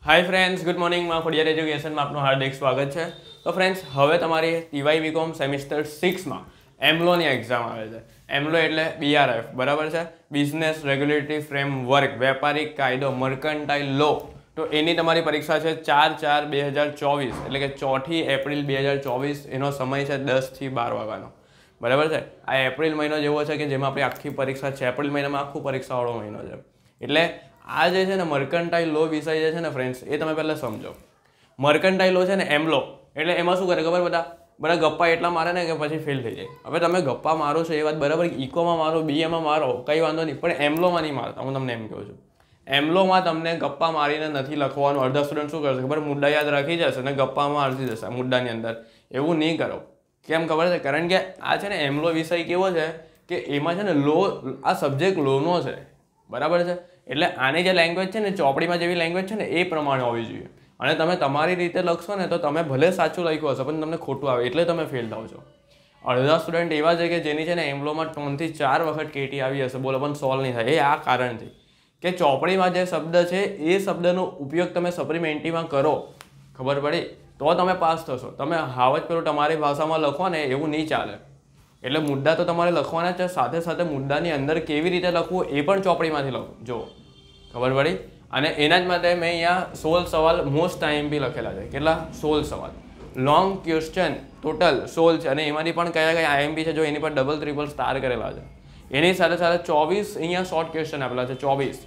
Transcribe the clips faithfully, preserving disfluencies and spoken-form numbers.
Hi friends, good morning में Khodiyar education में आपનું हार्दिक स्वागत है। तो फ्रेंड्स હવે તમારી ટીવાય બીકોમ સેમિસ્ટર सिक्स में એમલો ની એક્ઝામ આવે છે। એમલો એટલે બીઆરએફ બરાબર છે, બિઝનેસ રેગ્યુલેટરી ફ્રેમવર્ક, વેપારી કાયદો, મર્કન્ટાઇલ લો। તો એની તમારી પરીક્ષા છે ચાર ચાર બે હજાર ચોવીસ એટલે કે ચોથી એપ્રિલ બે હજાર ચોવીસ। એનો સમય છે દસ થી બાર વાગ્યાનો બરાબર છે। આ એપ્રિલ મહિનો જેવો છે કે જેમાં આપણી આખી પરીક્ષા છે, એપ્રિલ મહિનામાં આખું પરીક્ષાવાળો મહિનો છે। એટલે આ જે છે ને મર્કન્ટાઇલ લો વિષય જે છે ને ફ્રેન્ડ્સ, એ તમે પહેલાં સમજો। મર્કન્ટાઇલ લો છે ને એમલો એટલે એમાં શું કરે ખબર, બધા બધા ગપ્પા એટલા મારે ને કે પછી ફેલ થઈ જાય। હવે તમે ગપ્પા મારો છો એ વાત બરાબર, ઇકોમાં મારો, બીએમાં મારો, કંઈ વાંધો નહીં, પણ એમલોમાં નહીં મારતા। હું તમને એમ કહું છું, એમલોમાં તમને ગપ્પા મારીને નથી લખવાનું। અડધા સ્ટુડન્ટ શું કરશે ખબર, મુદ્દા યાદ રાખી જશે ને ગપ્પામાં મારી જશે મુદ્દાની અંદર। એવું નહીં કરો। કેમ ખબર છે? કારણ કે આ છે ને એમલો વિષય કેવો છે કે એમાં છે ને લો, આ સબ્જેક્ટ લોનો છે બરાબર છે। એટલે આની જે લેંગ્વેજ છે ને, ચોપડીમાં જેવી લેંગ્વેજ છે ને એ પ્રમાણે હોવી જોઈએ। અને તમે તમારી રીતે લખશો ને તો તમે ભલે સાચું લખ્યું હશે પણ તમને ખોટું આવે એટલે તમે ફેલ થાવ છો। અડધા સ્ટુડન્ટ એવા છે કે જેની છે ને એમલોમાં ત્રણથી ચાર વખત કેટી આવી હશે, બોલો, પણ સોલ્વ નહીં થાય। એ આ કારણથી કે ચોપડીમાં જે શબ્દ છે એ શબ્દનો ઉપયોગ તમે સપ્લિમેન્ટરીમાં કરો, ખબર પડી તો તમે પાસ થશો। તમે હાવ જ પેલું તમારી ભાષામાં લખો ને એવું નહીં ચાલે। એટલે મુદ્દા તો તમારે લખવાના છે, સાથે સાથે મુદ્દાની અંદર કેવી રીતે લખવું એ પણ ચોપડીમાંથી લખો, જો ખબર પડી। અને એના જ માટે મેં અહીંયા સોળ સવાલ મોસ્ટ આઈએમપી લખેલા છે। કેટલા? સોળ સવાલ, લોંગ ક્વેશ્ચન ટોટલ સોળ છે। અને એમાંથી પણ કયા કયા આઈએમપી છે જો એની પર ડબલ ટ્રિપલ સ્ટાર કરેલા છે। એની સાથે સાથે ચોવીસ અહીંયા શોર્ટ ક્વેશ્ચન આપેલા છે। ચોવીસ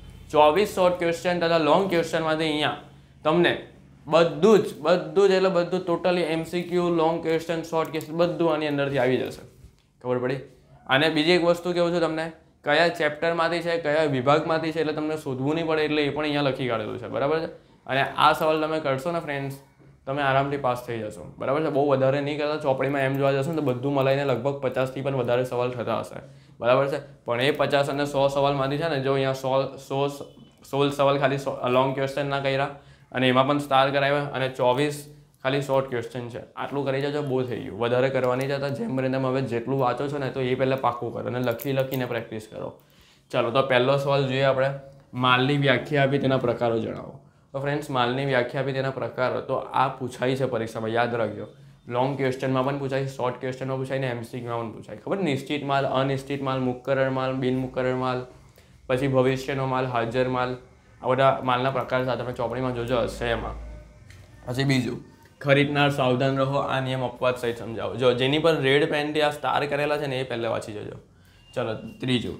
ચોવીસ શોર્ટ ક્વેશ્ચન તથા લોંગ ક્વેશ્ચનમાંથી અહીંયા તમને બધું જ બધું જ એટલે બધું totally MCQ, long question, short question બધું આની અંદરથી આવી જશે, ખબર પડી। અને બીજી એક વસ્તુ કહું છું તમને, કયા ચેપ્ટરમાંથી છે, કયા વિભાગમાંથી છે, એટલે તમને શોધવું નહીં પડે, એટલે એ પણ અહીંયા લખી કાઢેલું છે બરાબર છે। અને આ સવાલ તમે કરશો ને ફ્રેન્ડ્સ, તમે આરામથી પાસ થઈ જશો બરાબર છે। બહુ વધારે નહીં કરતા, ચોપડીમાં એમ જોવા જશો ને તો બધું મળીને લગભગ પચાસથી પણ વધારે સવાલ થતા હશે બરાબર છે। પણ એ પચાસ અને સો સવાલમાંથી છે ને જો અહીંયા સો સો સોળ સવાલ ખાલી લોંગ ક્વેશ્ચનના કર્યા અને એમાં પણ સ્ટાર કરાવ્યા, અને ચોવીસ ખાલી શોર્ટ ક્વેશ્ચન છે। આટલું કરી જજો, બહુ થઈ ગયું, વધારે કરવાની જતા। જેમ રેન્ડમ હવે જેટલું વાંચો છો ને તો એ પહેલાં પાક્કું કરો અને લખી લખીને પ્રેક્ટિસ કરો। ચાલો તો પહેલો સવાલ જોઈએ આપણે, માલની વ્યાખ્યા આપી તેના પ્રકારો જણાવો। તો ફ્રેન્ડ્સ, માલની વ્યાખ્યા આપી તેના પ્રકારો તો આ પૂછાય છે પરીક્ષામાં, યાદ રાખજો। લોંગ ક્વેશ્ચનમાં પણ પૂછાય, શોર્ટ ક્વેશ્ચનમાં પૂછાય ને એમસીક્યુમાં પણ પૂછાય, ખબર? નિશ્ચિત માલ, અનિશ્ચિત માલ, મુક્કરર માલ, બિન મુક્કરર માલ, પછી ભવિષ્યનો માલ, હાજર માલ, આ બધા માલના પ્રકાર સાથે તમે ચોપડીમાં જોજો હશે એમાં। પછી બીજું, ખરીદનાર સાવધાન રહો, આ નિયમ અપવાદ સહિત સમજાવો। જો જેની પર રેડ પેનથી આ સ્ટાર કરેલા છે ને એ પહેલાં વાંચી જજો। ચલો ત્રીજું,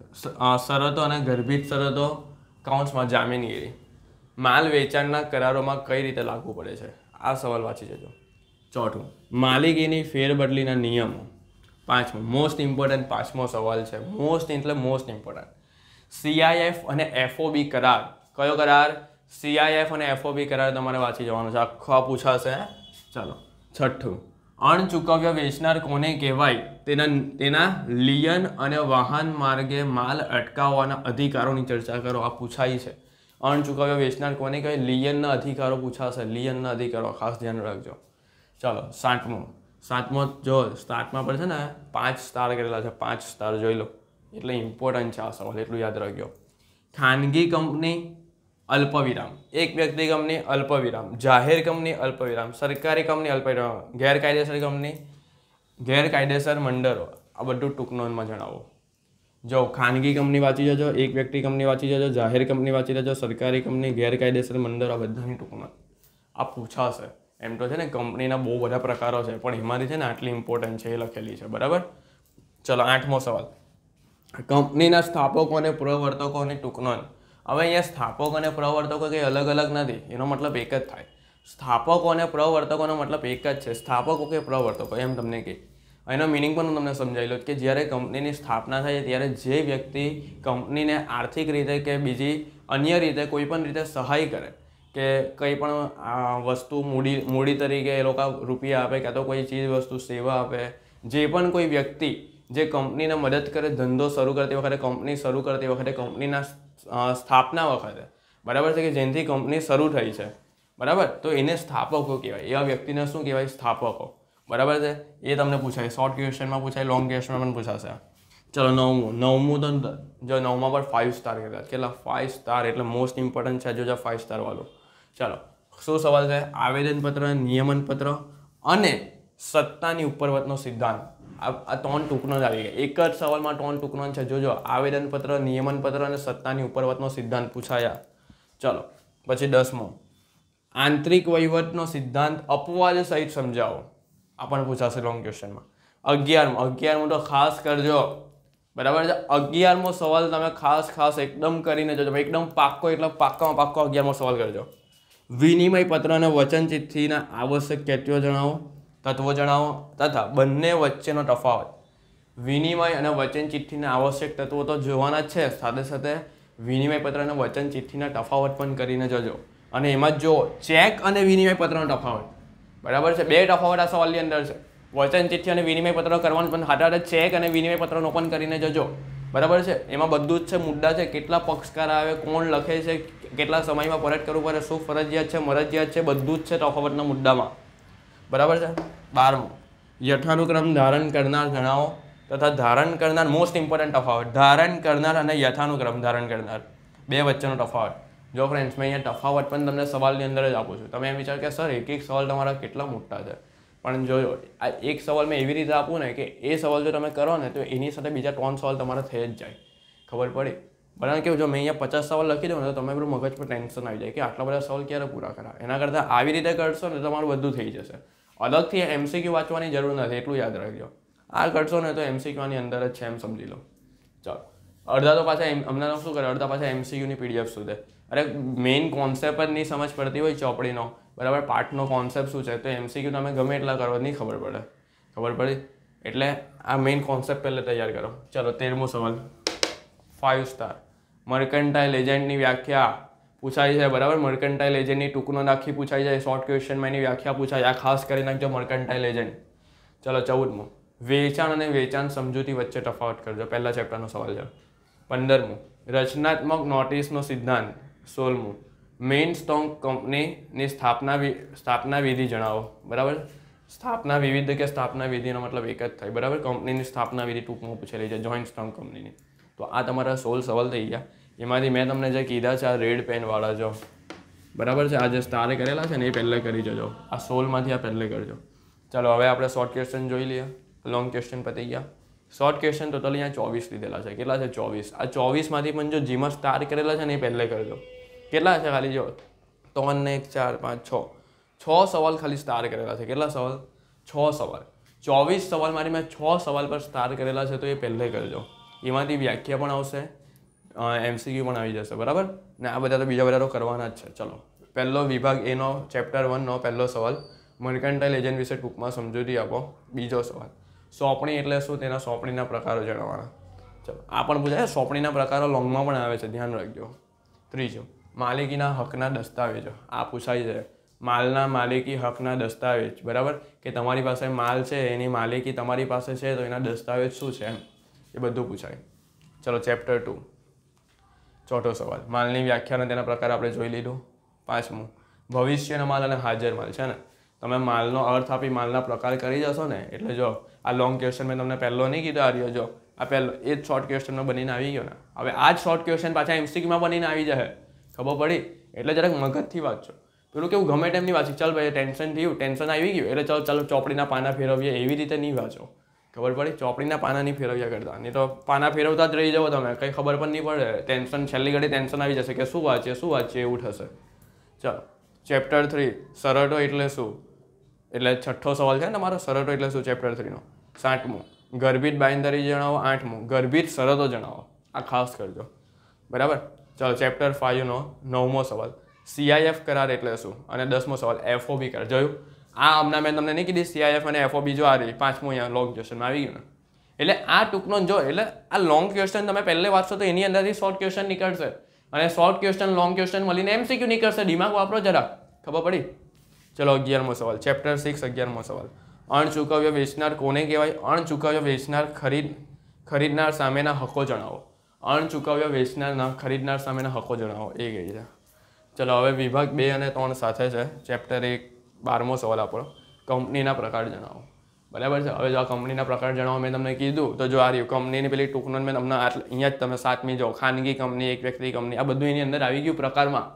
શરતો અને ગર્ભિત શરતો કાઉન્સમાં જામીનગીરી, માલ વેચાણના કરારોમાં કઈ રીતે લાગુ પડે છે, આ સવાલ વાંચી જજો। ચોથું, માલિકીની ફેરબદલીના નિયમો। પાંચમો, મોસ્ટ ઇમ્પોર્ટન્ટ પાંચમો સવાલ છે, મોસ્ટ એટલે મોસ્ટ ઇમ્પોર્ટન્ટ, સીઆઈએફ અને એફઓબી કરાર। કયો કરાર? સીઆઈએફ અને એફઓબી કરાર તમારે વાંચી જવાનો છે, આખો પૂછાશે। ચાલો છઠ્ઠું, અણચૂકવ્ય વેચનાર કોને કહેવાય તેના તેના લિયન અને વાહન માર્ગે માલ અટકાવવાના અધિકારોની ચર્ચા કરો, આ પૂછાય છે। અણચૂકવ્ય વેચનાર કોને કહેવાય, લિયનના અધિકારો પૂછાશે, લિયનના અધિકારો ખાસ ધ્યાન રાખજો। ચાલો સાતમો, સાતમો જો સ્ટાર્ટમાં પર છે ને પાંચ સ્ટાર કરેલા છે, પાંચ સ્ટાર જોઈ લો, એટલે ઇમ્પોર્ટન્ટ છે આ સવાલ, એટલું યાદ રાખજો। ખાનગી કંપની અલ્પવિરામ, એક વ્યક્તિ કંપની અલ્પવિરામ, જાહેર કંપની અલ્પવિરામ, સરકારી કંપની અલ્પવિરામ, ગેરકાયદેસર કંપની, ગેરકાયદેસર મંડળો, આ બધું ટૂંક નોંધમાં જણાવો। જો ખાનગી કંપની વાંચી જજો, એક વ્યક્તિ કંપની વાંચી જજો, જાહેર કંપની વાંચી જજો, સરકારી કંપની, ગેરકાયદેસર મંડળો, આ બધાની ટૂંક નોંધ આ પૂછાશે। એમ તો છે ને કંપનીના બહુ બધા પ્રકારો છે પણ એમાંથી છે ને આટલી ઇમ્પોર્ટન્ટ છે એ લખેલી છે બરાબર। ચલો આઠમો સવાલ, કંપનીના સ્થાપકો અને પ્રવર્તકોની ટૂંક નોંધ। હવે અહીંયા સ્થાપક અને પ્રવર્તકો કંઈ અલગ અલગ નથી, એનો મતલબ એક જ થાય। સ્થાપકો અને પ્રવર્તકોનો મતલબ એક જ છે, સ્થાપકો કે પ્રવર્તકો એમ તમને કહે। એનો મિનિંગ પણ હું તમને સમજાવી લઉં કે જ્યારે કંપનીની સ્થાપના થાય ત્યારે જે વ્યક્તિ કંપનીને આર્થિક રીતે કે બીજી અન્ય રીતે કોઈ પણ રીતે સહાય કરે, કે કંઈ પણ વસ્તુ મૂડી મૂડી તરીકે એ લોકો રૂપિયા આપે, કાં તો કોઈ ચીજ વસ્તુ સેવા આપે, જે પણ કોઈ વ્યક્તિ જે કંપનીને મદદ કરે ધંધો શરૂ કરતી વખતે, કંપની શરૂ કરતી વખતે, કંપનીના સ્થાપના વખતે બરાબર છે, કે જેનાથી કંપની શરૂ થઈ છે બરાબર, તો એને સ્થાપકો કહેવાય। એવા વ્યક્તિને શું કહેવાય? સ્થાપકો બરાબર છે। એ તમને પૂછાય, શોર્ટ ક્વેશ્ચનમાં પૂછાય, લોંગ ક્વેશ્ચનમાં પણ પૂછાશે। ચલો નવમું, નવમું તો જો નવમા પર ફાઇવ સ્ટાર કરેલા, કેટલા? ફાઇવ સ્ટાર એટલે મોસ્ટ ઇમ્પોર્ટન્ટ છે, જો ફાઇવ સ્ટાર વાળું। ચાલો શું સવાલ છે? આવેદનપત્ર, નિયમનપત્ર અને સત્તાની ઉપરવટનો સિદ્ધાંત. આ ત્રણ ટૂંકનો જ આવી ગયા. એક જ સવાલમાં ત્રણ ટૂંકનો છે. જોજો, આવેદનપત્ર, નિયમનપત્ર અને સત્તાની ઉપરવટનો સિદ્ધાંત પૂછાયા. ચલો પછી દસમો, આંતરિક વહીવટનો સિદ્ધાંત અપવાદ સહિત સમજાવો. આ પણ પૂછાશે લોંગ ક્વેશ્ચનમાં. અગિયારમો અગિયારમો તો ખાસ કરજો, બરાબર છે. અગિયારમો સવાલ તમે ખાસ ખાસ એકદમ કરીને જોજો, એકદમ પાક્કો એટલે પાક્કામાં પાક્કો અગિયારમો સવાલ કરજો. વિનિમય પત્ર અને વચન ચિઠ્ઠીના આવશ્યક તત્વો જણાવો તત્વો જણાવો તથા બંને વચ્ચેનો તફાવત. વિનિમય અને વચન ચિઠ્ઠીના આવશ્યક તત્વો તો જોવાના જ છે, સાથે સાથે વિનિમય પત્ર અને વચન ચિઠ્ઠીના તફાવત પણ કરીને જજો. અને એમાં જ જો ચેક અને વિનિમય પત્રનો તફાવત, બરાબર છે. બે તફાવત આ સવાલની અંદર છે. વચન ચિઠ્ઠી અને વિનિમય પત્ર કરવાનું, પણ હાથે હાથે ચેક અને વિનિમય પત્રનો પણ કરીને જજો, બરાબર છે. એમાં બધું જ છે, મુદ્દા છે, કેટલા પક્ષકાર આવે, કોણ લખે છે, કેટલા સમયમાં પરત કરવું પડે, શું ફરજિયાત છે, મરજિયાત છે, બધું જ છે તફાવતના મુદ્દામાં, બરાબર છે. બારમું, યથાનુક્રમ ધારણ કરનાર જણાવો તથા ધારણ કરનાર, મોસ્ટ ઇમ્પોર્ટન્ટ તફાવત, ધારણ કરનાર અને યથાનુક્રમ ધારણ કરનાર બે વચ્ચેનો તફાવત. જો ફ્રેન્ડ્સ, મેં અહીંયા તફાવત પણ તમને સવાલની અંદર જ આપું છું. તમે એમ વિચાર કે સર એક એક સવાલ તમારા કેટલા મોટા છે, પણ જોયો આ એક સવાલ મેં એવી રીતે આપું ને કે એ સવાલ જો તમે કરો ને તો એની સાથે બીજા ત્રણ સવાલ તમારા થઈ જ જાય, ખબર પડી. બરાબર કેવું, જો મેં અહીંયા પચાસ સવાલ લખી દઉં ને તો તમે પેલું મગજ પર ટેન્શન આવી જાય કે આટલા બધા સવાલ ક્યારે પૂરા કરા. એના કરતાં આવી રીતે કરશો ને તમારું બધું થઈ જશે. અલગથી એમસીક્યુ વાંચવાની જરૂર નથી, એટલું યાદ રાખજો. આ કરશો ને તો એમસીક્યુની અંદર જ છે એમ સમજી લો. ચાલો, અડધા તો પાછા હમણાં શું કરે, અડધા પાછા એમસીક્યુની પીડીએફ શોધે. અરે મેઇન કોન્સેપ્ટ જ નહીં સમજ પડતી હોય ચોપડીનો, બરાબર, પાઠનો કોન્સેપ્ટ શું છે, તો એમસીક્યુ તમે ગમે એટલા કરો નહીં ખબર પડે. ખબર પડી? એટલે આ મેઇન કોન્સેપ્ટ પહેલે તૈયાર કરો. ચલો તેરમો સવાલ, ફાઇવ સ્ટાર મર્કન્ટાઇલ એજન્ટની વ્યાખ્યા પૂછાઈ છે, બરાબર. મર્કન્ટાઇલ એજન્ટની ટૂંકનો નાખી પૂછાઈ જાય, શોર્ટ ક્વેશ્ચનમાં એની વ્યાખ્યા પૂછાય. આ ખાસ કરી નાખજો, મર્કન્ટાઇલ એજન્ટ. ચલો ચૌદમું, વેચાણ અને વેચાણ સમજૂતી વચ્ચે તફાવત કરજો. પહેલા ચેપ્ટરનો સવાલ છે. પંદરમું, રચનાત્મક નોટિસનો સિદ્ધાંત. સોળમું, મેઇન સ્ટોક કંપનીની સ્થાપના સ્થાપના વિધિ જણાવો, બરાબર. સ્થાપના વિવિધ કે સ્થાપના વિધિનો મતલબ એક જ થાય, બરાબર. કંપનીની સ્થાપના વિધિ ટૂંકમાં પૂછેલી છે, જોઈન્ટ સ્ટોક કંપનીની. તો આ તમારા સોળ સવાલ થઈ ગયા. એમાંથી મેં તમને જે કીધા છે આ રેડ પેનવાળા જો, બરાબર છે, આ જે સ્ટારે કરેલા છે ને એ પહેલે કરી જજો. આ સોળમાંથી આ પહેલે કરજો. ચાલો હવે આપણે શોર્ટ ક્વેશ્ચન જોઈ લઈએ. લોંગ ક્વેશ્ચન પતી ગયા. શોર્ટ ક્વેશ્ચન ટોટલ અહીંયા ચોવીસ લીધેલા છે. કેટલા છે? ચોવીસ. આ ચોવીસમાંથી પણ જો જીમાં સ્ટાર કરેલા છે ને એ પહેલે કરજો. કેટલા છે ખાલી જો, ત્રણ ને એક ચાર પાંચ છ છ સવાલ ખાલી સ્ટાર કરેલા છે. કેટલા સવાલ? છ સવાલ. ચોવીસ સવાલમાંથી મેં છ સવાલ પર સ્ટાર કરેલા છે તો એ પહેલે કરજો. એમાંથી વ્યાખ્યા પણ આવશે, એમસીક્યુ પણ આવી જશે, બરાબર ને. આ બધા તો બીજા બધા તો કરવાના જ છે. ચલો, પહેલો વિભાગ એનો ચેપ્ટર વનનો પહેલો સવાલ, મર્કન્ટાઇલ એજન્ટ વિશે ટૂંકમાં સમજૂતી આપો. બીજો સવાલ, સોંપણી એટલે શું, તેના સોંપણીના પ્રકારો જણાવવાના. ચલો, આ પણ પૂછાય, સોંપણીના પ્રકારો લોંગમાં પણ આવે છે, ધ્યાન રાખજો. ત્રીજો, માલિકીના હકના દસ્તાવેજો. આ પૂછાય છે, માલના માલિકી હકના દસ્તાવેજ, બરાબર, કે તમારી પાસે માલ છે, એની માલિકી તમારી પાસે છે તો એના દસ્તાવેજ શું છે એમ, એ બધું પૂછાય. ચલો ચેપ્ટર ટુ, ચોથો સવાલ, માલની વ્યાખ્યા અને તેના પ્રકાર આપણે જોઈ લીધું. પાંચમું, ભવિષ્યનો માલ અને હાજર માલ છે ને. તમે માલનો અર્થ આપી માલના પ્રકાર કરી જશો ને એટલે જો આ લોંગ ક્વેશ્ચન મેં તમને પહેલો નહીં કીધો, આ રહ્યો જો આ પહેલો, એ જ શોર્ટ ક્વેશ્ચનમાં બનીને આવી ગયો ને. હવે આ જ શોર્ટ ક્વેશ્ચન પાછા એમસીક્યુમાં બનીને આવી જશે, ખબર પડી? એટલે જરાક મગજથી વાંચો. પેલું કેવું ગમે ટાઈમની વાંચી, ચાલ ભાઈ ટેન્શન થયું, ટેન્શન આવી ગયું એટલે ચાલો ચાલો ચોપડીના પાના ફેરવીએ, એવી રીતે નહીં વાંચો, ખબર પડી? ચોપડીના પાના નહીં ફેરવ્યા કરતા, નહીં તો પાના ફેરવતા જ રહી જાવ તમે, કંઈ ખબર પણ નહીં પડે. ટેન્શન છેલ્લી ઘડી ટેન્શન આવી જશે કે શું વાંચીએ શું વાંચીએ એવું થશે. ચાલો ચેપ્ટર થ્રી, શરતો એટલે શું, એટલે છઠ્ઠો સવાલ છે ને તમારો, શરતો એટલે શું, ચેપ્ટર થ્રીનો. સાતમું, ગર્ભિત બાંયધરી જણાવો. આઠમું, ગર્ભિત શરતો જણાવો. આ ખાસ કરજો, બરાબર. ચાલો ચેપ્ટર ફાઇવનો નવમો સવાલ, સીઆઈએફ કરાર એટલે શું, અને દસમો સવાલ, એફઓબી કરાર. જોયું? આ હમણાં મેં તમને નહીં કીધી સીઆઈએફ અને એફઓબી, જો આ રહી પાંચમું અહીંયા લોંગ ક્વેશ્ચનમાં આવી ગયું ને. એટલે આ ટૂંકનો જો, એટલે આ લોંગ ક્વેશ્ચન તમે પહેલે વાંચશો તો એની અંદરથી શોર્ટ ક્વેશ્ચન નીકળશે, અને શોર્ટ ક્વેશ્ચન લોંગ ક્વેશ્ચન મળીને એમસીક્યુ નીકળશે. દિમાગ વાપરો જરા, ખબર પડી? ચલો અગિયારમો સવાલ, ચેપ્ટર સિક્સ, અગિયારમો સવાલ, અણચૂકવ્ય વેચનાર કોને કહેવાય? અણચૂકવ્ય વેચનાર ખરીદ ખરીદનાર સામેના હકો જણાવો. અણચૂકવ્ય વેચનારના ખરીદનાર સામેના હકો જણાવો, એ કહી છે. ચલો હવે વિભાગ બે અને ત્રણ સાથે છે. ચેપ્ટર એક, બારમો સવાલ આપણો, કંપનીના પ્રકાર જણાવો, બરાબર છે. હવે જો આ કંપનીના પ્રકાર જણાવો મેં તમને કીધું તો જો આ રહ્યું કંપનીની પેલી ટૂંકનો મેં તમને અહીંયા જ તમે સાતમી જો, ખાનગી કંપની, એક વ્યક્તિ કંપની, આ બધું એની અંદર આવી ગયું પ્રકારમાં,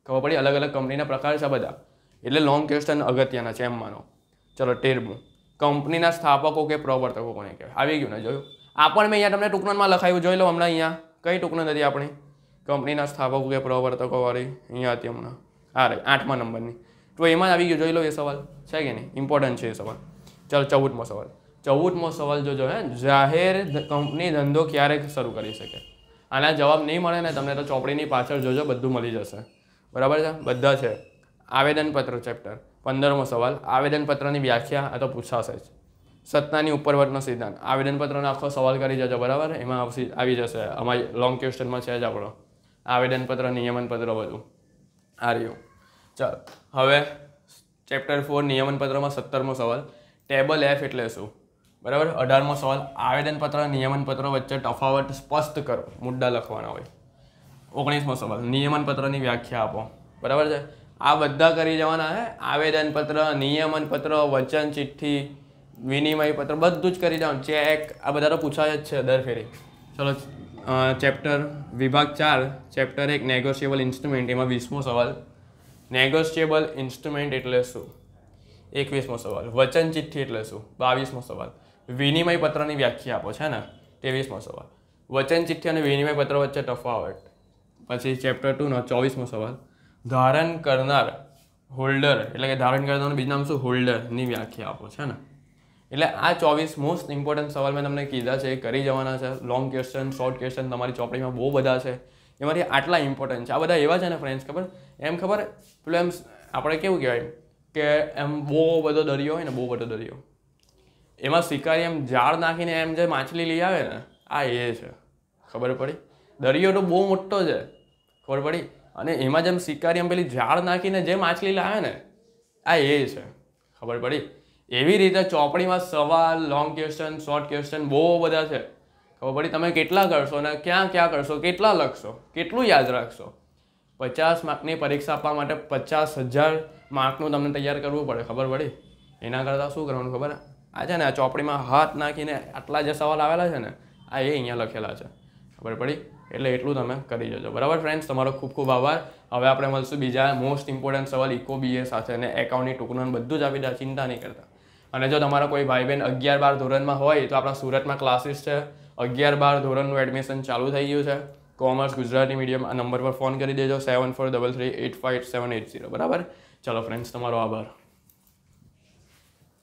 ખબર પડી? અલગ અલગ કંપનીના પ્રકાર છે બધા, એટલે લોંગ ક્વેશ્ચન અગત્યના છે એમ માનો. ચલો તેરમું, કંપનીના સ્થાપકો કે પ્રવર્તકો કોને કહેવાય? આવી ગયું ને, જોયું? આ પણ મેં અહીંયા તમને ટૂંકનોટમાં લખાયું, જોઈ લો હમણાં. અહીંયા કઈ ટૂંકનોટ હતી આપણી? કંપનીના સ્થાપકો કે પ્રવર્તકો વાળી અહીંયા હતી હમણાં, આ રહી આઠમા નંબરની. તો એમાં આવી ગયું, જોઈ લો. એ સવાલ છે કે નહીં? ઇમ્પોર્ટન્ટ છે એ સવાલ. ચાલો ચૌદમો સવાલ. ચૌદમો સવાલ જોજો, હે, જાહેર કંપની ધંધો ક્યારે શરૂ કરી શકે? આના જવાબ નહીં મળે ને તમને તો ચોપડીની પાછળ જોજો, બધું મળી જશે. બરાબર છે? બધા છે. આવેદનપત્ર ચેપ્ટર પંદરમો સવાલ, આવેદનપત્રની વ્યાખ્યા આ તો પૂછાશે જ. સત્તાની ઉપરવટનો સિદ્ધાંત, આવેદનપત્રનો આખો સવાલ કરી જજો. બરાબર? એમાં આવશે, આવી જશે. અમારી લોંગ ક્વેશ્ચનમાં છે જ આપણો આવેદનપત્ર, નિયમનપત્ર બધું આ રહ્યું. ચાલો હવે ચેપ્ટર ફોર નિયમનપત્રમાં સત્તરમો સવાલ, ટેબલ એફ એટલે શું? બરાબર? અઢારમો સવાલ, આવેદનપત્ર નિયમનપત્ર વચ્ચે તફાવત સ્પષ્ટ કરો. મુદ્દા લખવાના હોય. ઓગણીસમો સવાલ, નિયમનપત્રની વ્યાખ્યા આપો. બરાબર છે? આ બધા કરી જવાના હે. આવેદનપત્ર, નિયમનપત્ર, વચન ચિઠ્ઠી, વિનિમય પત્ર બધું જ કરી જવાનું. ચેક આ બધા તો પૂછાય જ છે દર ફેરી. ચલો ચેપ્ટર વિભાગ ચાર ચેપ્ટર એક નેગોશિયેબલ ઇન્સ્ટ્રુમેન્ટ, એમાં વીસમો સવાલ, નેગોશિયેબલ ઇન્સ્ટ્રુમેન્ટ એટલે શું? એકવીસમો સવાલ, વચન ચિઠ્ઠી એટલે શું? બાવીસમો સવાલ, વિનિમય પત્રની વ્યાખ્યા આપો. છે ને? ત્રેવીસમો સવાલ, વચન ચિઠ્ઠી અને વિનિમય પત્ર વચ્ચે તફાવત. પછી ચેપ્ટર ટુનો ચોવીસમો સવાલ, ધારણ કરનાર હોલ્ડર એટલે કે ધારણ કરનારનું બીજું નામ શું? હોલ્ડરની વ્યાખ્યા આપો. છે ને? એટલે આ ચોવીસ મોસ્ટ ઇમ્પોર્ટન્ટ સવાલ મેં તમને કીધા છે, એ કરી જવાના છે. લોંગ ક્વેશ્ચન, શોર્ટ ક્વેશ્ચન તમારી ચોપડીમાં બહુ બધા છે, એમાંથી આટલા ઇમ્પોર્ટન્ટ છે. આ બધા એવા છે ને ફ્રેન્ડ્સ, ખબર એમ ખબર પેલું એમ આપણે કેવું કહેવાય કે એમ બહુ બધો દરિયો હોય ને, બહુ બધો દરિયો, એમાં શિકારી એમ જાળ નાખીને એમ જે માછલી લઈ આવે ને, આ એ છે. ખબર પડી? દરિયો તો બહુ મોટો છે, ખબર પડી? અને એમાં જેમ શિકારી એમ પેલી જાળ નાખીને જે માછલી લાવે ને, આ એ છે. ખબર પડી? એવી રીતે ચોપડીમાં સવાલ, લોંગ ક્વેશ્ચન, શોર્ટ ક્વેશ્ચન બહુ બધા છે. ખબર પડી? તમે કેટલા કરશો ને ક્યાં ક્યાં કરશો, કેટલા લખશો, કેટલું યાદ રાખશો? પચાસ માર્કની પરીક્ષા આપવા માટે પચાસ હજાર માર્કનું તમને તૈયાર કરવું પડે. ખબર પડી? એના કરતાં શું કરવાનું ખબર? આ છે ને, આ ચોપડીમાં હાથ નાખીને આટલા જે સવાલ આવેલા છે ને, આ એ અહીંયા લખેલા છે. ખબર પડી? એટલે એટલું તમે કરી જજો. બરાબર ફ્રેન્ડ્સ? તમારો ખૂબ ખૂબ આભાર. હવે આપણે મળશું બીજા મોસ્ટ ઇમ્પોર્ટન્ટ સવાલ ઇકો બીએ સાથે, અને એકાઉન્ટની ટૂંકનું બધું જ આપી દે, ચિંતા નહીં કરતા. અને જો તમારા કોઈ ભાઈ બહેન અગિયાર બાર ધોરણમાં હોય તો આપણા સુરતમાં ક્લાસીસ છે. અગિયાર બાર ધોરણનું એડમિશન ચાલુ થઈ ગયું છે. Commerce Gujarati medium. આ નંબર પર ફોન કરી દેજો, seven four double three eight five seven eight zero. બરાબર? ચલો ફ્રેન્ડ્સ, તમારો આભાર.